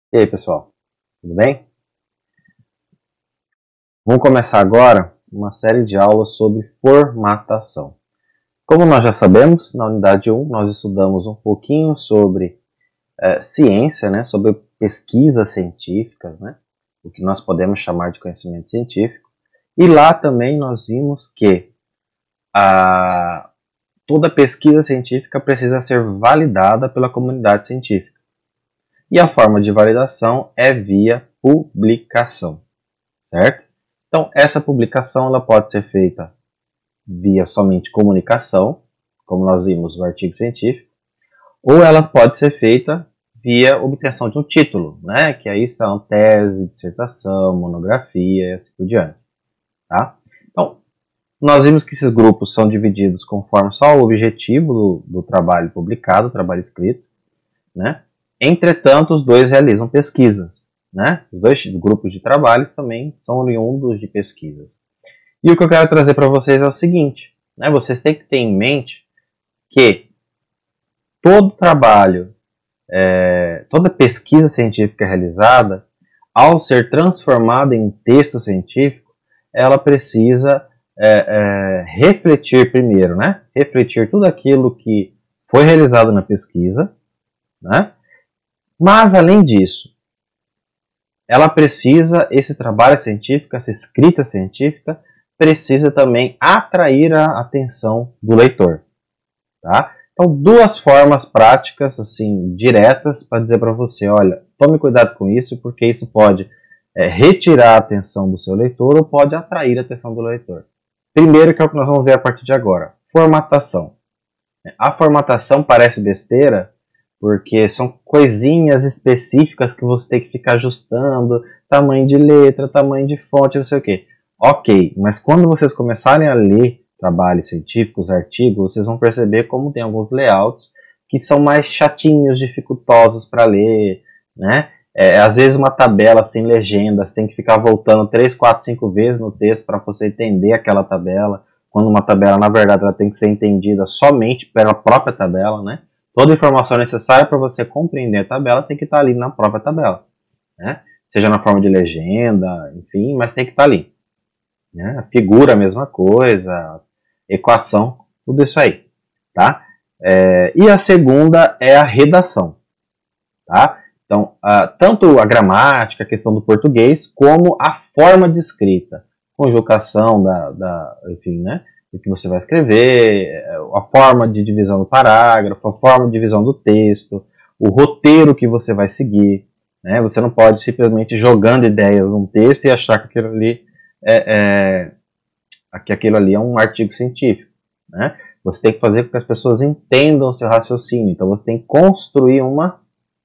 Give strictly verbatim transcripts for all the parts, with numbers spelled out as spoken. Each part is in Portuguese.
E aí, pessoal, tudo bem? Vamos começar agora uma série de aulas sobre formatação. Como nós já sabemos, na unidade um nós estudamos um pouquinho sobre é, ciência, né, sobre pesquisas científicas, né, o que nós podemos chamar de conhecimento científico. E lá também nós vimos que a, toda pesquisa científica precisa ser validada pela comunidade científica. E a forma de validação é via publicação, certo? Então, essa publicação ela pode ser feita via somente comunicação, como nós vimos no artigo científico, ou ela pode ser feita via obtenção de um título, né? Que aí são tese, dissertação, monografia e assim por diante. Tá? Então, nós vimos que esses grupos são divididos conforme só o objetivo do, do trabalho publicado, do trabalho escrito, né? Entretanto, os dois realizam pesquisas, né? Os dois grupos de trabalhos também são oriundos de pesquisas. E o que eu quero trazer para vocês é o seguinte, né? Vocês têm que ter em mente que todo trabalho, é, toda pesquisa científica realizada, ao ser transformada em texto científico, ela precisa é, é, refletir primeiro, né? Refletir tudo aquilo que foi realizado na pesquisa, né? Mas, além disso, ela precisa, esse trabalho científico, essa escrita científica, precisa também atrair a atenção do leitor. Tá? Então, duas formas práticas, assim, diretas, para dizer para você, olha, tome cuidado com isso, porque isso pode é, retirar a atenção do seu leitor ou pode atrair a atenção do leitor. Primeiro, que é o que nós vamos ver a partir de agora, formatação. A formatação parece besteira, porque são coisinhas específicas que você tem que ficar ajustando, tamanho de letra, tamanho de fonte, não sei o que. Ok, mas quando vocês começarem a ler trabalhos científicos, artigos, vocês vão perceber como tem alguns layouts que são mais chatinhos, dificultosos para ler, né? É, às vezes uma tabela sem legenda, você tem que ficar voltando três, quatro, cinco vezes no texto para você entender aquela tabela, quando uma tabela, na verdade, ela tem que ser entendida somente pela própria tabela, né? Toda informação necessária para você compreender a tabela tem que estar ali na própria tabela, né? Seja na forma de legenda, enfim, mas tem que estar ali. Né? A figura, a mesma coisa, equação, tudo isso aí. Tá? É, e a segunda é a redação. Tá? Então, a, tanto a gramática, a questão do português, como a forma de escrita, conjugação da, da enfim, né? O que você vai escrever, a forma de divisão do parágrafo, a forma de divisão do texto, o roteiro que você vai seguir. Né? Você não pode simplesmente jogando ideias num texto e achar que aquilo ali é, é, que aquilo ali é um artigo científico. Né? Você tem que fazer com que as pessoas entendam o seu raciocínio. Então você tem que construir uma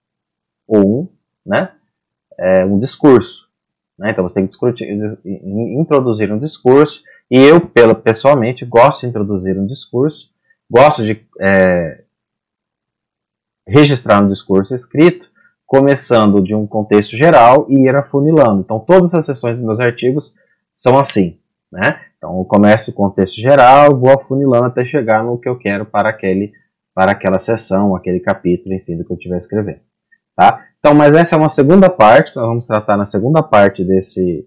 ou um, né, é, um discurso. Né? Então você tem que discutir, introduzir um discurso. E eu, pelo, pessoalmente, gosto de introduzir um discurso, gosto de é, registrar um discurso escrito, começando de um contexto geral e ir afunilando. Então, todas as sessões dos meus artigos são assim. Né? Então, eu começo o contexto geral, vou afunilando até chegar no que eu quero para, aquele, para aquela sessão, aquele capítulo, enfim, do que eu estiver escrevendo. Tá? Então, mas essa é uma segunda parte, que nós vamos tratar na segunda parte desse...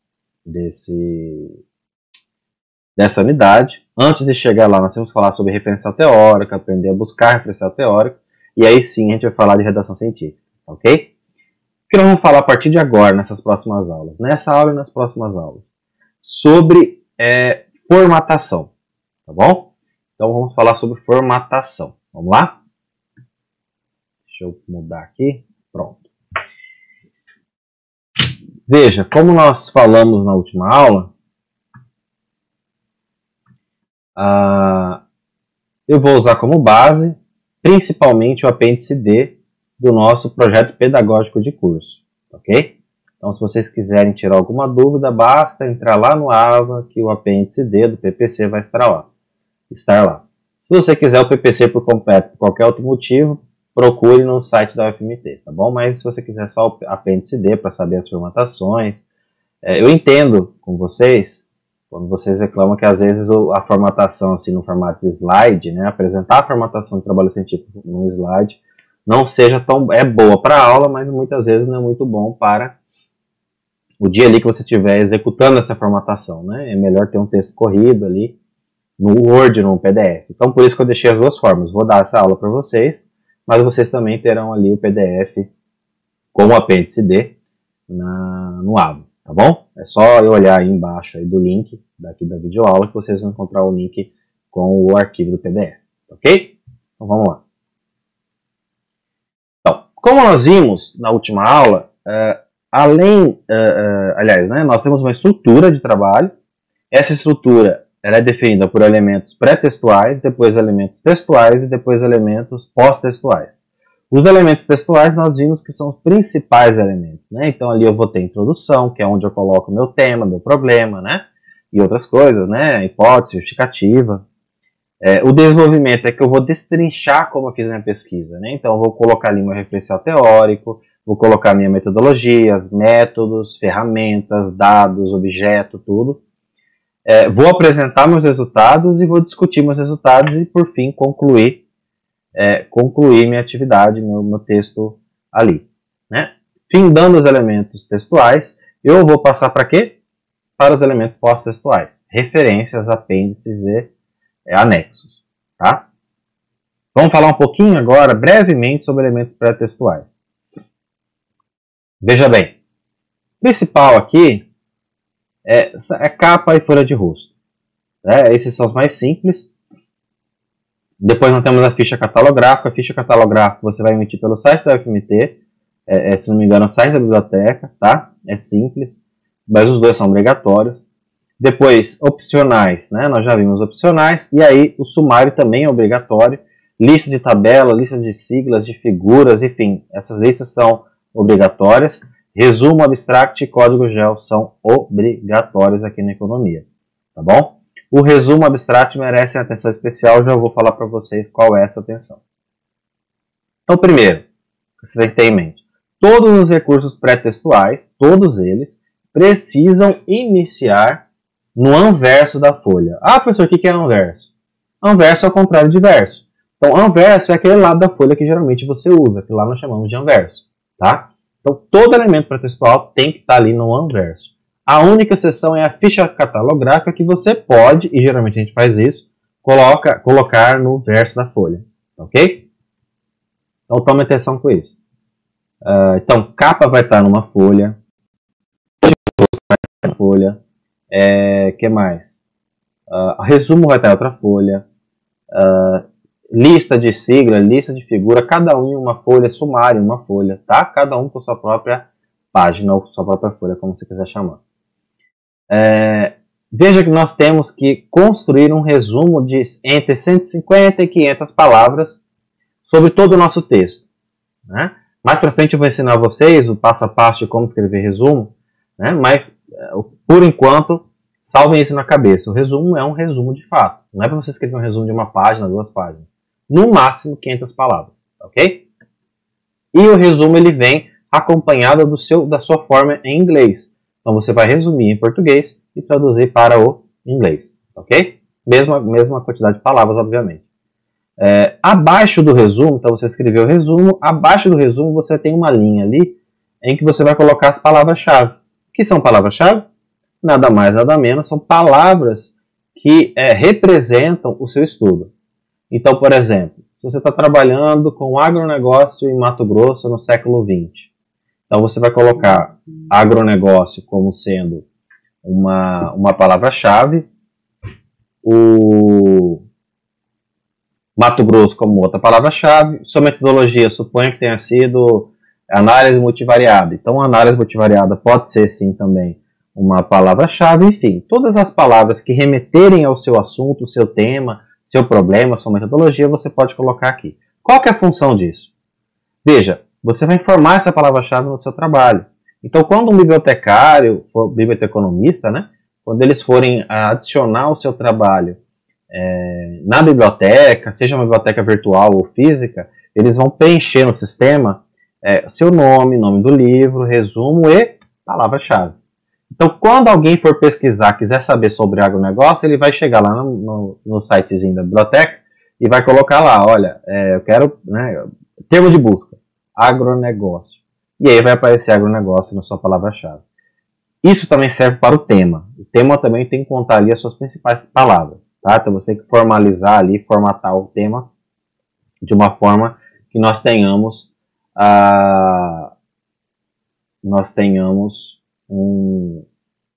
desse dessa unidade. Antes de chegar lá, nós temos que falar sobre referencial teórico, aprender a buscar referencial teórico, e aí sim a gente vai falar de redação científica, ok? O que nós vamos falar a partir de agora, nessas próximas aulas? Nessa aula e nas próximas aulas. Sobre é, formatação, tá bom? Então vamos falar sobre formatação. Vamos lá? Deixa eu mudar aqui. Pronto. Veja, como nós falamos na última aula, Uh, eu vou usar como base, principalmente o apêndice D do nosso projeto pedagógico de curso, ok? Então, se vocês quiserem tirar alguma dúvida, basta entrar lá no AVA, que o apêndice D do P P C vai estar lá. Estar lá. Se você quiser o P P C por completo, por qualquer outro motivo, procure no site da U F M T, tá bom? Mas se você quiser só o apêndice D para saber as formatações, é, eu entendo com vocês, quando vocês reclamam que às vezes a formatação assim no formato de slide, né, apresentar a formatação de trabalho científico no slide não seja tão... é boa para a aula, mas muitas vezes não é muito bom para o dia ali que você estiver executando essa formatação, né? É melhor ter um texto corrido ali no Word, no P D F. Então, por isso que eu deixei as duas formas. Vou dar essa aula para vocês, mas vocês também terão ali o P D F com o apêndice D na, no Abo, tá bom? É só eu olhar aí embaixo aí do link daqui da videoaula que vocês vão encontrar o link com o arquivo do P D F, ok? Então, vamos lá. Então, como nós vimos na última aula, uh, além, uh, uh, aliás, né, nós temos uma estrutura de trabalho. Essa estrutura ela é definida por elementos pré-textuais, depois elementos textuais e depois elementos pós-textuais. Os elementos textuais nós vimos que são os principais elementos, né? Então ali eu vou ter introdução, que é onde eu coloco meu tema, meu problema, né? E outras coisas, né? Hipótese, justificativa. É, o desenvolvimento é que eu vou destrinchar como eu fiz minha pesquisa, né? Então eu vou colocar ali meu referencial teórico, vou colocar minha metodologia, métodos, ferramentas, dados, objeto, tudo. É, vou apresentar meus resultados e vou discutir meus resultados e, por fim, concluir, é, concluir minha atividade, meu, meu texto ali. Né? Findando os elementos textuais, eu vou passar para quê? Para os elementos pós-textuais. Referências, apêndices e é, anexos. Tá? Vamos falar um pouquinho agora, brevemente, sobre elementos pré-textuais. Veja bem, o principal aqui É, é capa e folha de rosto. É, esses são os mais simples. Depois nós temos a ficha catalográfica. A ficha catalográfica você vai emitir pelo site da U F M T. É, é, se não me engano, é o site da biblioteca. Tá? É simples. Mas os dois são obrigatórios. Depois, opcionais. Né? Nós já vimos opcionais. E aí, o sumário também é obrigatório. Lista de tabela, lista de siglas, de figuras, enfim. Essas listas são obrigatórias. Resumo, abstract e código gel são obrigatórios aqui na economia, tá bom? O resumo abstract merece atenção especial, já vou falar para vocês qual é essa atenção. Então, primeiro, você tem que ter em mente, todos os recursos pré-textuais, todos eles, precisam iniciar no anverso da folha. Ah, professor, o que é anverso? Anverso é o contrário de verso. Então, anverso é aquele lado da folha que geralmente você usa, que lá nós chamamos de anverso, tá? Então, todo elemento pré-textual tem que estar ali no anverso. A única exceção é a ficha catalográfica que você pode, e geralmente a gente faz isso, coloca, colocar no verso da folha. Ok? Então, tome atenção com isso. Uh, então, capa vai estar numa folha. Vai estar numa folha. É, que mais? Uh, resumo vai estar em outra folha. Uh, Lista de sigla, lista de figura, cada um em uma folha, sumário em uma folha, tá? Cada um com sua própria página ou sua própria folha, como você quiser chamar. É, veja que nós temos que construir um resumo de entre cento e cinquenta e quinhentas palavras sobre todo o nosso texto. Né? Mais para frente eu vou ensinar a vocês o passo a passo de como escrever resumo, né? Mas, por enquanto, salvem isso na cabeça. O resumo é um resumo de fato. Não é para você escrever um resumo de uma página, duas páginas. No máximo quinhentas palavras, ok? E o resumo ele vem acompanhado do seu, da sua forma em inglês. Então você vai resumir em português e traduzir para o inglês, ok? Mesma, mesma quantidade de palavras, obviamente. É, abaixo do resumo, então você escreveu o resumo, abaixo do resumo você tem uma linha ali em que você vai colocar as palavras-chave. O que são palavras-chave? Nada mais, nada menos, são palavras que é, representam o seu estudo. Então, por exemplo, se você está trabalhando com agronegócio em Mato Grosso no século vinte, então você vai colocar agronegócio como sendo uma, uma palavra-chave, o Mato Grosso como outra palavra-chave, sua metodologia suponha que tenha sido análise multivariada. Então, análise multivariada pode ser sim também uma palavra-chave, enfim, todas as palavras que remeterem ao seu assunto, seu tema, seu problema, sua metodologia, você pode colocar aqui. Qual que é a função disso? Veja, você vai informar essa palavra-chave no seu trabalho. Então, quando um bibliotecário, for biblioteconomista, né, quando eles forem adicionar o seu trabalho é, na biblioteca, seja uma biblioteca virtual ou física, eles vão preencher no sistema é, seu nome, nome do livro, resumo e palavra-chave. Então, quando alguém for pesquisar, quiser saber sobre agronegócio, ele vai chegar lá no, no, no sitezinho da biblioteca e vai colocar lá, olha, é, eu quero, né, termo de busca, agronegócio. E aí vai aparecer agronegócio na sua palavra-chave. Isso também serve para o tema. O tema também tem que contar ali as suas principais palavras. Tá? Então você tem que formalizar ali, formatar o tema de uma forma que nós tenhamos, uh, nós tenhamos um,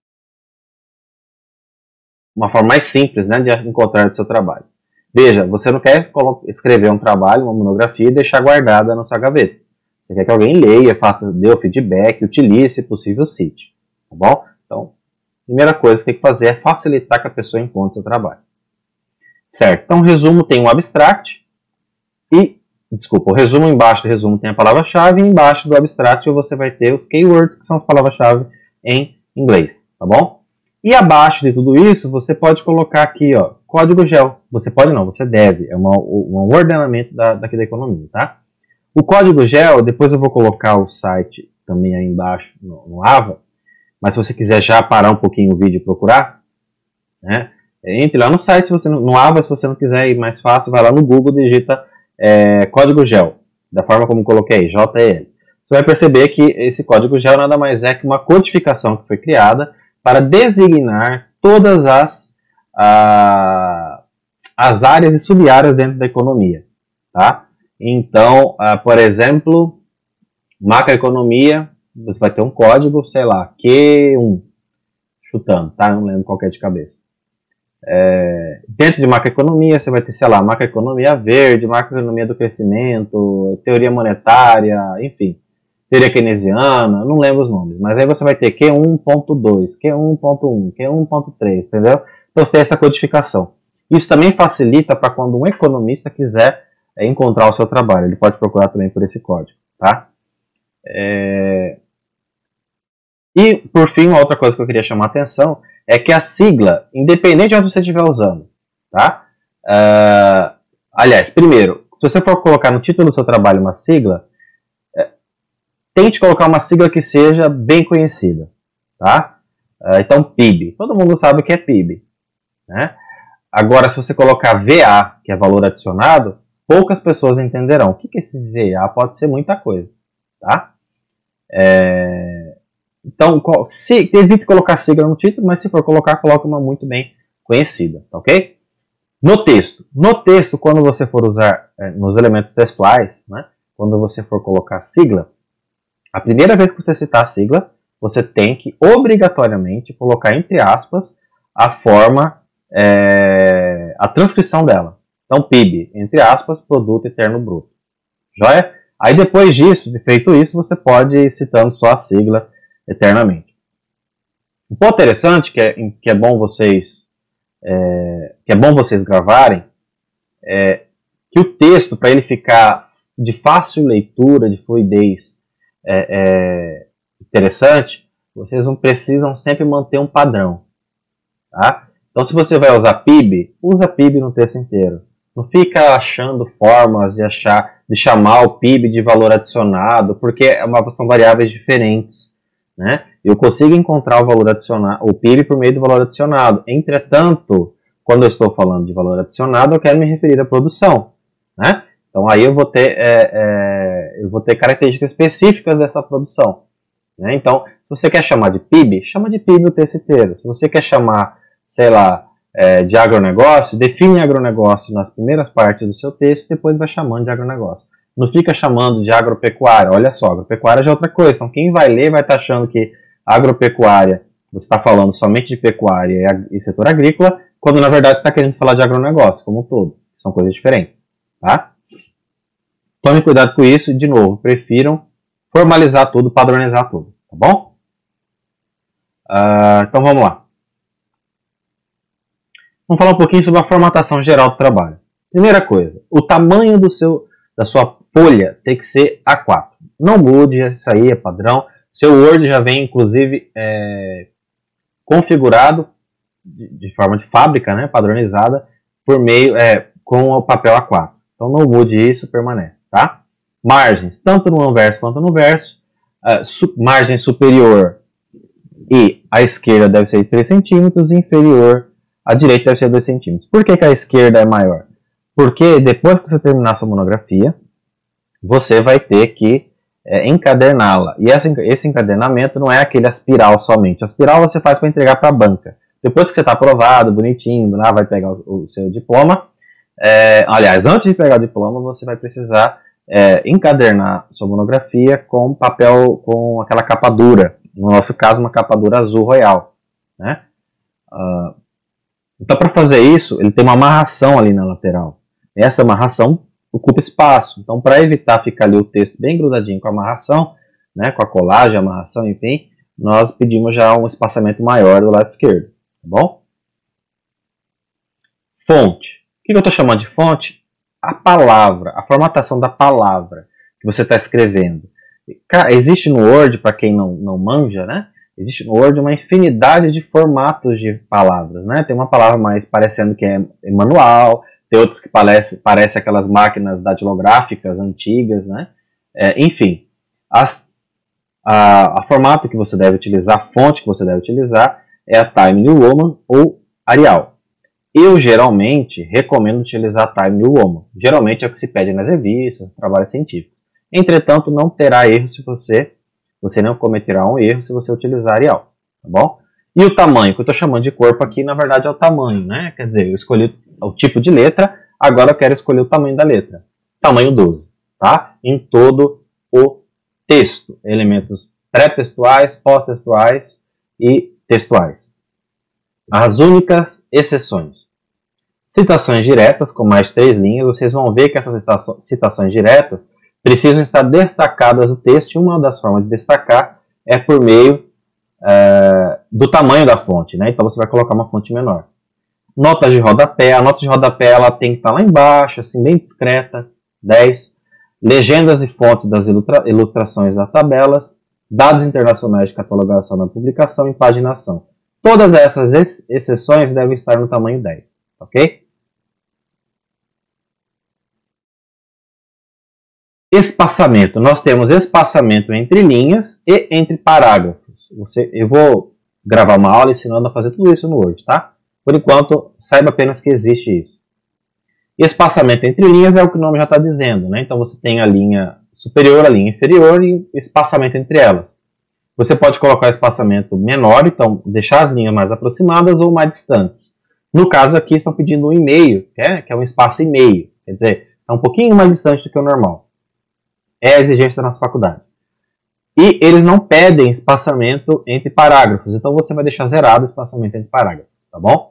uma forma mais simples, né, de encontrar o seu trabalho. Veja, você não quer escrever um trabalho, uma monografia e deixar guardada na sua gaveta. Você quer que alguém leia, faça, dê o feedback, utilize, se possível, cite. Tá bom? Então, a primeira coisa que você tem que fazer é facilitar que a pessoa encontre o seu trabalho. Certo? Então, o resumo tem um abstract e, desculpa, o resumo embaixo do resumo tem a palavra-chave e embaixo do abstract você vai ter os keywords, que são as palavras-chave em inglês. Tá bom? E abaixo de tudo isso, você pode colocar aqui, ó, código gel. Você pode não, você deve. É uma, um ordenamento da, daqui da economia, tá? O código gel, depois eu vou colocar o site também aí embaixo no, no Ava, mas se você quiser já parar um pouquinho o vídeo e procurar, né, entre lá no site, se você não, no Ava, se você não quiser ir mais fácil, vai lá no Google, digita é, código gel, da forma como coloquei, J L. Você vai perceber que esse código gel nada mais é que uma codificação que foi criada para designar todas as, a, as áreas e sub-áreas dentro da economia. Tá? Então, uh, por exemplo, macroeconomia, você vai ter um código, sei lá, Q um, chutando, tá? Não lembro qual que é de cabeça. É, dentro de macroeconomia, você vai ter, sei lá, macroeconomia verde, macroeconomia do crescimento, teoria monetária, enfim, teoria keynesiana, não lembro os nomes, mas aí você vai ter Q um ponto dois, Q um ponto um, Q um ponto três, entendeu? Então você tem essa codificação. Isso também facilita para quando um economista quiser é, encontrar o seu trabalho, ele pode procurar também por esse código, tá? É... E, por fim, uma outra coisa que eu queria chamar a atenção é que a sigla, independente de onde você estiver usando, tá? Uh, aliás, primeiro, se você for colocar no título do seu trabalho uma sigla, é, tente colocar uma sigla que seja bem conhecida, tá? Uh, então, P I B. Todo mundo sabe o que é P I B, né? Agora, se você colocar V A, que é valor adicionado, poucas pessoas entenderão. O que é esse V A? Pode ser muita coisa, tá? É... Então, se, evite colocar sigla no título, mas se for colocar, coloque uma muito bem conhecida, tá ok? No texto. No texto, quando você for usar é, nos elementos textuais, né, quando você for colocar sigla, a primeira vez que você citar a sigla, você tem que obrigatoriamente colocar entre aspas a forma, é, a transcrição dela. Então, P I B, entre aspas, Produto Interno Bruto. Joia? Aí depois disso, de feito isso, você pode ir citando só a sigla eternamente. Um ponto interessante que é, que é bom vocês é, que é bom vocês gravarem é que o texto, para ele ficar de fácil leitura, de fluidez é, é, interessante, vocês não precisam sempre manter um padrão. Tá? Então, se você vai usar P I B, usa P I B no texto inteiro. Não fica achando formas de, achar, de chamar o P I B de valor adicionado, porque é uma, são variáveis diferentes. Né? Eu consigo encontrar o valor adicionado, o P I B por meio do valor adicionado. Entretanto, quando eu estou falando de valor adicionado, eu quero me referir à produção. Né? Então aí eu vou ter, é, é, eu vou ter características específicas dessa produção. Né? Então, se você quer chamar de P I B, chama de P I B o texto inteiro. Se você quer chamar, sei lá, é, de agronegócio, define agronegócio nas primeiras partes do seu texto e depois vai chamando de agronegócio. Não fica chamando de agropecuária. Olha só, agropecuária já é outra coisa. Então, quem vai ler vai estar achando que agropecuária, você está falando somente de pecuária e setor agrícola, quando na verdade está querendo falar de agronegócio como um todo. São coisas diferentes. Tá? Tome cuidado com isso e, de novo, prefiram formalizar tudo, padronizar tudo. Tá bom? Uh, então, vamos lá. Vamos falar um pouquinho sobre a formatação geral do trabalho. Primeira coisa, o tamanho do seu, da sua folha tem que ser A quatro. Não mude, isso aí é padrão. Seu Word já vem, inclusive, é, configurado de, de forma de fábrica, né, padronizada, por meio, é, com o papel A quatro. Então não mude isso, permanece. Tá? Margens, tanto no anverso quanto no verso. Uh, su margem superior e à esquerda deve ser três centímetros, e inferior à direita deve ser dois centímetros. Por que, que a esquerda é maior? Porque depois que você terminar a sua monografia, você vai ter que é, encaderná-la. E essa, esse encadernamento não é aquele aspiral somente. Aspiral você faz para entregar para a banca. Depois que você está aprovado, bonitinho, lá vai pegar o, o seu diploma. É, aliás, antes de pegar o diploma, você vai precisar é, encadernar sua monografia com papel, com aquela capa dura. No nosso caso, uma capa dura azul royal, né? Uh, então, para fazer isso, ele tem uma amarração ali na lateral. Essa amarração ocupa espaço. Então, para evitar ficar ali o texto bem grudadinho com a amarração, né, com a colagem, a amarração, enfim, nós pedimos já um espaçamento maior do lado esquerdo, tá bom? Fonte. O que eu estou chamando de fonte? A palavra, a formatação da palavra que você está escrevendo. Existe no Word, para quem não, não manja, né? Existe no Word uma infinidade de formatos de palavras, né? Tem uma palavra mais parecendo que é manual, tem outros que parecem parece aquelas máquinas datilográficas antigas, né? É, enfim, as, a, a formato que você deve utilizar, a fonte que você deve utilizar é a Time New Roman ou Arial. Eu geralmente recomendo utilizar a Time New Roman. Geralmente é o que se pede nas revistas, trabalhos científicos. Entretanto, não terá erro se você, você não cometerá um erro se você utilizar Arial, tá bom? E o tamanho, que eu estou chamando de corpo aqui, na verdade é o tamanho, né? Quer dizer, eu escolhi o tipo de letra, agora eu quero escolher o tamanho da letra. Tamanho doze, tá? Em todo o texto. Elementos pré-textuais, pós-textuais e textuais. As únicas exceções. Citações diretas, com mais de três linhas, vocês vão ver que essas citações diretas precisam estar destacadas no texto, e uma das formas de destacar é por meio é, do tamanho da fonte, né? Então você vai colocar uma fonte menor. Notas de rodapé, a nota de rodapé ela tem que estar lá embaixo, assim, bem discreta, dez. Legendas e fontes das ilustra ilustrações das tabelas, dados internacionais de catalogação da publicação e paginação. Todas essas ex exceções devem estar no tamanho dez, ok? Espaçamento. Nós temos espaçamento entre linhas e entre parágrafos. Você, eu vou gravar uma aula ensinando a fazer tudo isso no Word, tá? Por enquanto, saiba apenas que existe isso. Espaçamento entre linhas é o que o nome já está dizendo, né? Então você tem a linha superior, a linha inferior e espaçamento entre elas. Você pode colocar espaçamento menor, então deixar as linhas mais aproximadas ou mais distantes. No caso aqui estão pedindo um e meio, que é um espaço e meio. Quer dizer, é um pouquinho mais distante do que o normal. É a exigência da nossa faculdade. E eles não pedem espaçamento entre parágrafos, então você vai deixar zerado o espaçamento entre parágrafos, tá bom?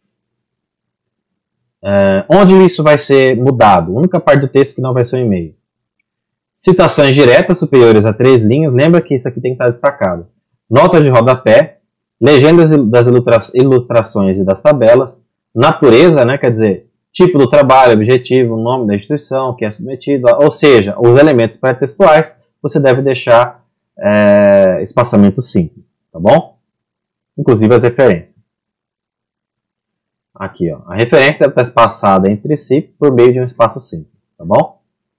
Uh, onde isso vai ser mudado? A única parte do texto que não vai ser um e-mail. Citações diretas superiores a três linhas, lembra que isso aqui tem que estar destacado. Notas de rodapé, legendas das ilustra ilustrações e das tabelas, natureza, né, quer dizer, tipo do trabalho, objetivo, nome da instituição que é submetido, ou seja, os elementos pré-textuais, você deve deixar é, espaçamento simples, tá bom? Inclusive as referências. Aqui, ó, a referência deve estar espaçada entre si por meio de um espaço simples, tá bom?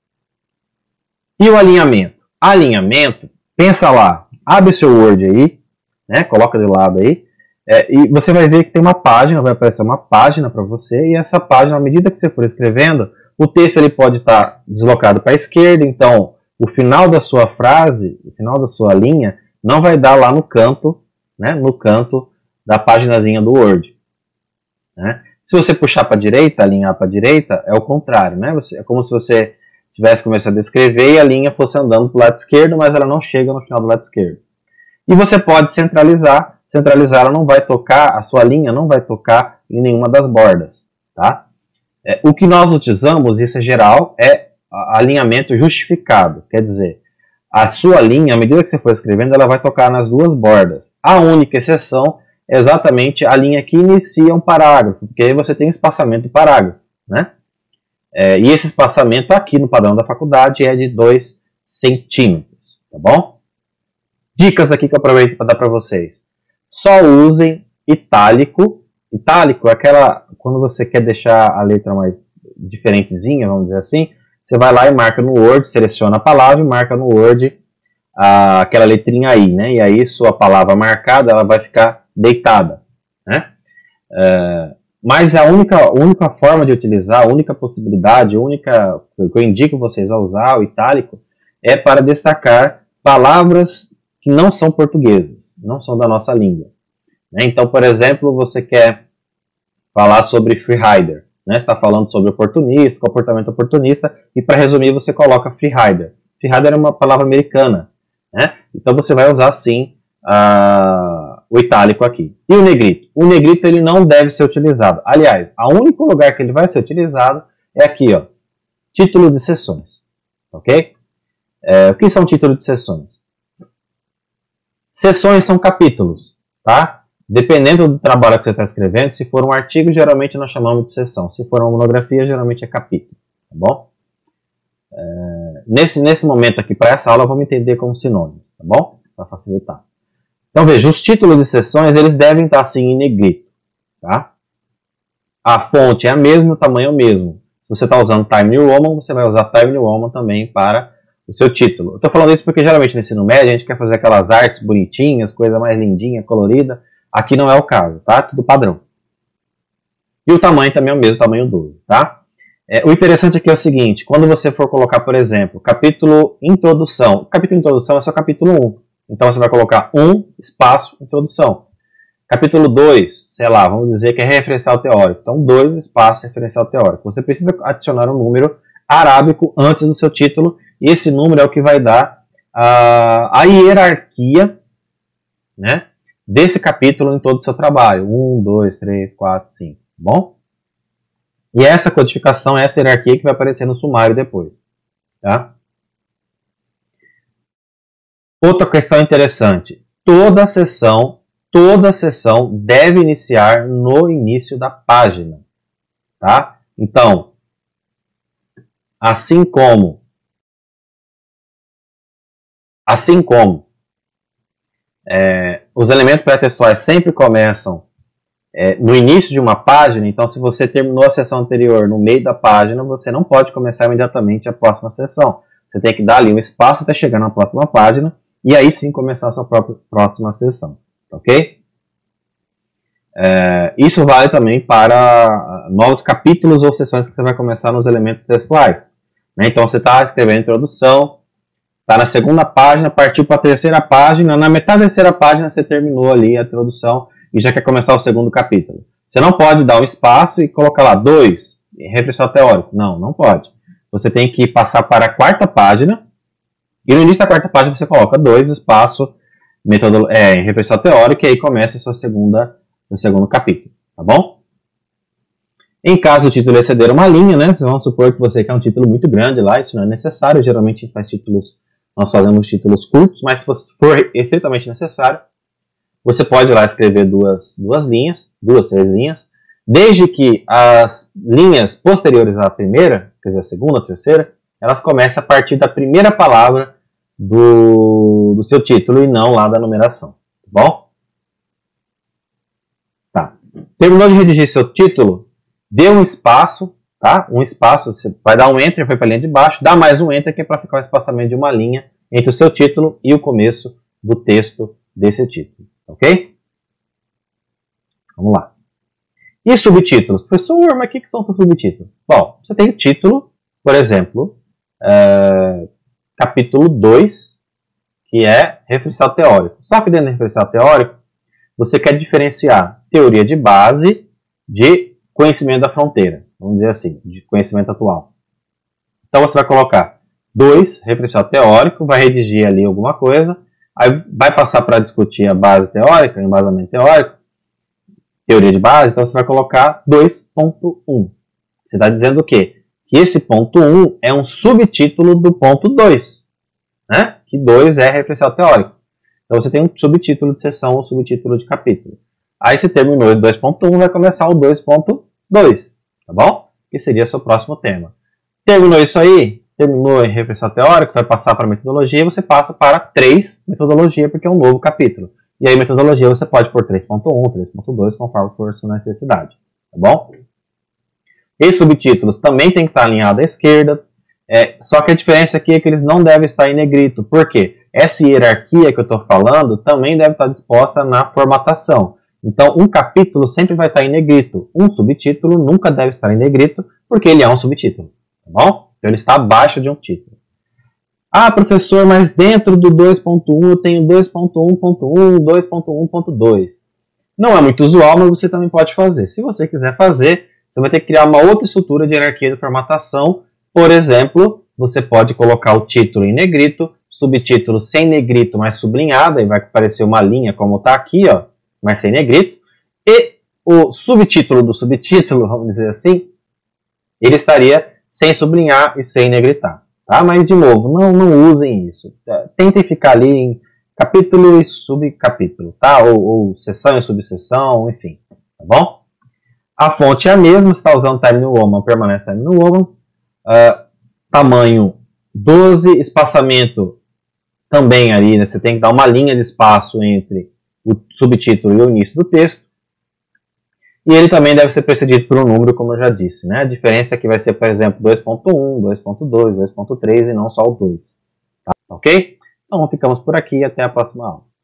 E o alinhamento? Alinhamento, pensa lá, abre o seu Word aí, né, coloca de lado aí, é, e você vai ver que tem uma página, vai aparecer uma página para você, e essa página, à medida que você for escrevendo, o texto ele pode estar deslocado para a esquerda, então o final da sua frase, o final da sua linha, não vai dar lá no canto, né, no canto da paginazinha do Word. Né? Se você puxar para a direita, alinhar para a direita, é o contrário, né? Você, é como se você tivesse começado a escrever e a linha fosse andando para o lado esquerdo, mas ela não chega no final do lado esquerdo. E você pode centralizar, centralizar ela não vai tocar, a sua linha não vai tocar em nenhuma das bordas, tá? É, o que nós utilizamos, isso é geral, é alinhamento justificado, quer dizer, a sua linha, à medida que você for escrevendo, ela vai tocar nas duas bordas. A única exceção é exatamente a linha que inicia um parágrafo, porque aí você tem um espaçamento do parágrafo, né? É, e esse espaçamento aqui no padrão da faculdade é de dois centímetros, tá bom? Dicas aqui que eu aproveito para dar para vocês. Só usem itálico. Itálico é aquela, quando você quer deixar a letra mais diferentezinha, vamos dizer assim, você vai lá e marca no Word, seleciona a palavra e marca no Word a, aquela letrinha aí, né? E aí sua palavra marcada, ela vai ficar deitada, né? É, mas a única, única forma de utilizar, a única possibilidade, a única que eu indico vocês a usar o itálico é para destacar palavras que não são portuguesas, não são da nossa língua. Então, por exemplo, você quer falar sobre freerider, né? Você está falando sobre oportunista, comportamento oportunista, e para resumir você coloca freerider. Freerider é uma palavra americana, né? Então você vai usar sim a, o itálico aqui. E o negrito? O negrito ele não deve ser utilizado. Aliás, o único lugar que ele vai ser utilizado é aqui, ó, título de sessões. Ok? É, o que são títulos de sessões? Sessões são capítulos, tá? Dependendo do trabalho que você está escrevendo, se for um artigo, geralmente nós chamamos de sessão. Se for uma monografia, geralmente é capítulo, tá bom? É, nesse, nesse momento aqui, para essa aula, vamos entender como sinônimo, tá bom? Para facilitar. Então, veja, os títulos de sessões, eles devem estar assim em negrito, tá? A fonte é a mesma, o tamanho é o mesmo. Se você está usando Time New Roman, você vai usar Time New Roman também para o seu título. Eu estou falando isso porque geralmente no ensino médio a gente quer fazer aquelas artes bonitinhas, coisa mais lindinha, colorida. Aqui não é o caso, tá? Tudo padrão. E o tamanho também é o mesmo, tamanho doze, tá? É, o interessante aqui é o seguinte, quando você for colocar, por exemplo, capítulo Introdução. O capítulo Introdução é só capítulo um. Então você vai colocar um espaço Introdução. Capítulo dois, sei lá, vamos dizer que é referencial teórico. Então, dois espaços referencial teórico. Você precisa adicionar um número arábico antes do seu título. E esse número é o que vai dar a, a hierarquia, né, desse capítulo em todo o seu trabalho. um, dois, três, quatro, cinco. Bom? E essa codificação, essa hierarquia que vai aparecer no sumário depois. Tá? Outra questão interessante. Toda sessão, toda sessão deve iniciar no início da página. Tá? Então, assim como Assim como é, os elementos pré-textuais sempre começam é, no início de uma página, então se você terminou a sessão anterior no meio da página, você não pode começar imediatamente a próxima sessão. Você tem que dar ali um espaço até chegar na próxima página e aí sim começar a sua própria próxima sessão. Ok? É, isso vale também para novos capítulos ou sessões que você vai começar nos elementos textuais. Né? Então você está escrevendo a introdução, está na segunda página, partiu para a terceira página, na metade da terceira página você terminou ali a introdução e já quer começar o segundo capítulo. Você não pode dar um espaço e colocar lá dois, referencial teórico. Não, não pode. Você tem que passar para a quarta página e no início da quarta página você coloca dois, espaço, metodolo é, referencial teórico e aí começa a sua segunda, o segundo capítulo, tá bom? Em caso o título exceder uma linha, né, vamos supor que você quer um título muito grande lá, isso não é necessário, geralmente a gente faz títulos Nós fazemos títulos curtos, mas se for estritamente necessário, você pode lá escrever duas, duas linhas, duas, três linhas, desde que as linhas posteriores à primeira, quer dizer, a segunda, a terceira, elas comecem a partir da primeira palavra do, do seu título e não lá da numeração, tá bom? Tá. Terminou de redigir seu título, dê um espaço, tá? Um espaço, você vai dar um enter, foi para a linha de baixo, dá mais um enter que é para ficar o espaçamento de uma linha entre o seu título e o começo do texto desse título, ok? Vamos lá. E subtítulos? Professor, mas o que são os subtítulos? Bom, você tem o título, por exemplo, é, capítulo dois, que é referencial teórico. Só que dentro do referencial teórico, você quer diferenciar teoria de base de conhecimento da fronteira, vamos dizer assim, de conhecimento atual. Então você vai colocar dois, referencial teórico, vai redigir ali alguma coisa, aí vai passar para discutir a base teórica, embasamento teórico, teoria de base, então você vai colocar dois ponto um. Você está dizendo o quê? Que esse ponto um é um subtítulo do ponto dois, né? Que dois é referencial teórico. Então você tem um subtítulo de seção ou subtítulo de capítulo. Aí você terminou o dois ponto um, vai começar o dois ponto dois, tá bom? Que seria seu próximo tema. Terminou isso aí, terminou em referencial teórico, vai passar para metodologia, você passa para três metodologia, porque é um novo capítulo. E aí metodologia você pode pôr três ponto um, três ponto dois, conforme for a sua necessidade, tá bom? E subtítulos também tem que estar alinhado à esquerda, é, só que a diferença aqui é que eles não devem estar em negrito. Por quê? Essa hierarquia que eu estou falando também deve estar disposta na formatação. Então, um capítulo sempre vai estar em negrito. Um subtítulo nunca deve estar em negrito, porque ele é um subtítulo. Tá bom? Então, ele está abaixo de um título. Ah, professor, mas dentro do dois ponto um eu tenho dois ponto um ponto um, dois ponto um ponto dois. Não é muito usual, mas você também pode fazer. Se você quiser fazer, você vai ter que criar uma outra estrutura de hierarquia de formatação. Por exemplo, você pode colocar o título em negrito, subtítulo sem negrito, mas sublinhado, aí vai aparecer uma linha como está aqui, ó, mas sem negrito. E o subtítulo do subtítulo, vamos dizer assim, ele estaria sem sublinhar e sem negritar. Tá? Mas, de novo, não, não usem isso. Tentem ficar ali em capítulo e subcapítulo, tá? Ou, ou seção e subseção, enfim. Tá bom? A fonte é a mesma, está usando Time New Roman, permanece Time New Roman. Uh, tamanho doze, espaçamento também ali, né? Você tem que dar uma linha de espaço entre o subtítulo e o início do texto. E ele também deve ser precedido por um número, como eu já disse, né? A diferença é que vai ser, por exemplo, dois ponto um, dois ponto dois, dois ponto três e não só o dois. Tá? Ok? Então ficamos por aqui e até a próxima aula.